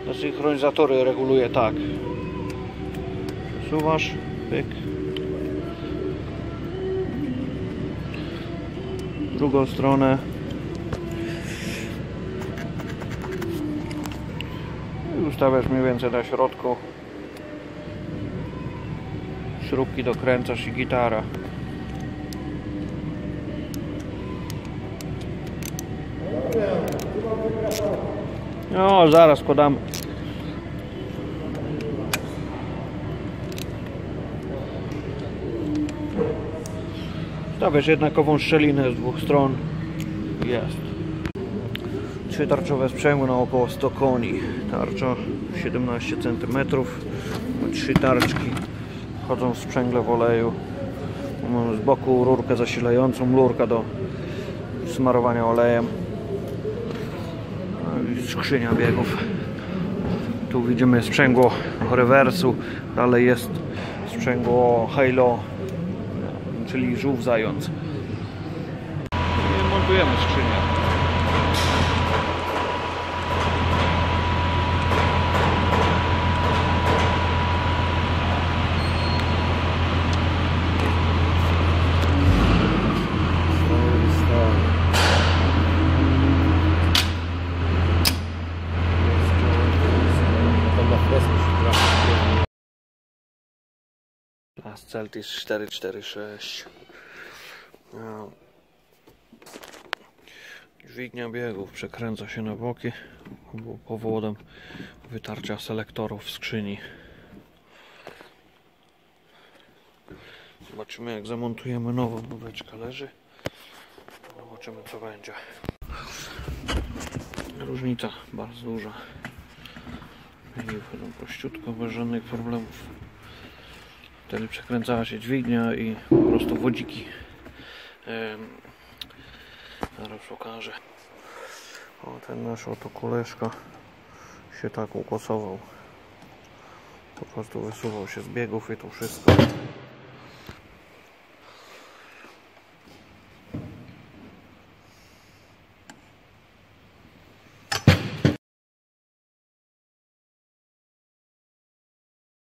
Na synchronizatory reguluje tak. Przesuwasz, pyk. W drugą stronę. I ustawiasz mniej więcej na środku. Śrubki dokręcasz i gitara. No, zaraz składamy. Stawiasz jednakową szczelinę z dwóch stron. Jest. 3 tarczowe sprzęgło na około 100 koni. Tarcza 17 cm. 3 tarczki chodzą w sprzęgle w oleju. Mamy z boku rurkę zasilającą, rurka do smarowania olejem. Skrzynia biegów. Tu widzimy sprzęgło rewersu, dalej jest sprzęgło halo, czyli żółw zając. I montujemy skrzynię. Celtis 446. Dźwignia biegów przekręca się na boki, było powodem wytarcia selektorów w skrzyni. Zobaczymy, jak zamontujemy nową. Nóweczka leży. Zobaczymy, co będzie. Różnica bardzo duża. I wchodzą prościutko, bez żadnych problemów. Wtedy przekręcała się dźwignia i po prostu wodziki. Zaraz pokażę. O, ten nasz oto koleżka się tak ukosował. Po prostu wysuwał się z biegów i to wszystko.